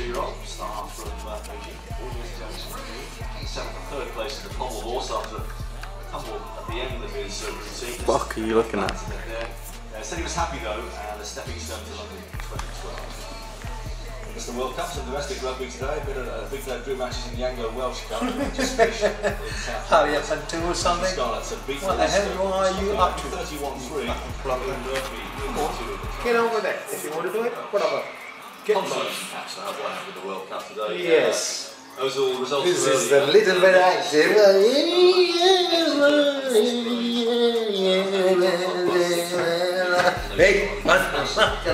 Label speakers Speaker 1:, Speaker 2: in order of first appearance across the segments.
Speaker 1: 22-year-old star from Beijing, 4 years ago. Third place in the pommel horse after a tumble at the end of his routine.
Speaker 2: Fuck are you looking at?
Speaker 1: Said he was happy though, and a stepping stone to London 2012. It's the World Cup, some domestic rugby today, a bit of a big drew matches in the Anglo-Welsh Cup. Just finished in South
Speaker 3: Oh yes, and two or something?
Speaker 1: Scarlets have beaten
Speaker 3: What the hell are you up to?
Speaker 1: 31-3.
Speaker 3: Get on with it. If you want to do it, whatever. Get on.
Speaker 1: Perhaps what happened with the World Cup today.
Speaker 3: Yes.
Speaker 1: Those all results.
Speaker 3: This is a little bit active. Hey, what the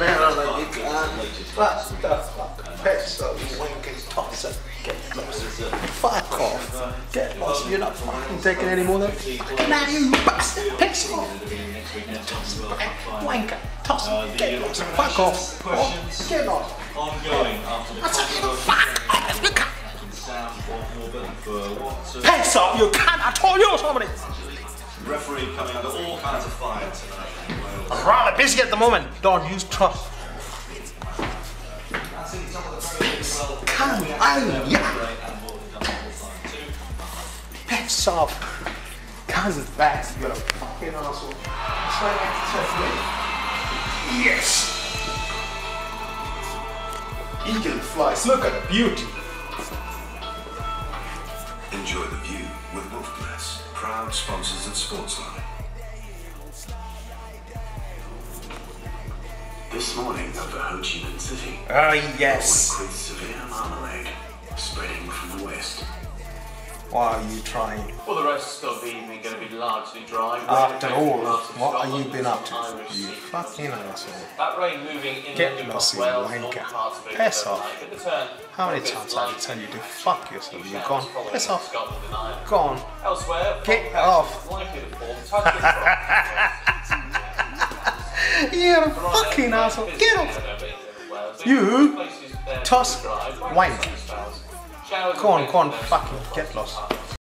Speaker 3: fuck? Piss off, wanking tosser. Get lost. Fuck off. Get lost. You're not fucking taking any more than. Now you bastard. Piss off. Wanker. Tosser. Get lost. Fuck off. Get lost.
Speaker 1: Ongoing after the
Speaker 3: Piss off. You can't. I told you somebody.
Speaker 1: Referee coming under all kinds of fire tonight.
Speaker 3: I'm rather busy at the moment. Don't use trust. Come on, yeah. Piss off. Cousin's back. You're a fucking asshole. Yes. Eagle flies. Look at the beauty.
Speaker 4: Enjoy the view with Wolfgrass, proud sponsors of Sportsline. This morning over Ho Chi Minh City.
Speaker 3: Oh yes.
Speaker 4: With severe marmalade spreading from the west.
Speaker 3: Why are you trying?
Speaker 5: Well, the rest of the evening going to be largely dry.
Speaker 3: After all, what have you been up to? You fucking asshole.
Speaker 5: That rain moving in
Speaker 3: Get lost, you wanker. Piss off. How many times have I tell you to fuck yourself? You're gone. Piss off. Gone.
Speaker 5: Elsewhere,
Speaker 3: get off. You're a fucking asshole. Get off. You toss wank. Go on, fucking get lost.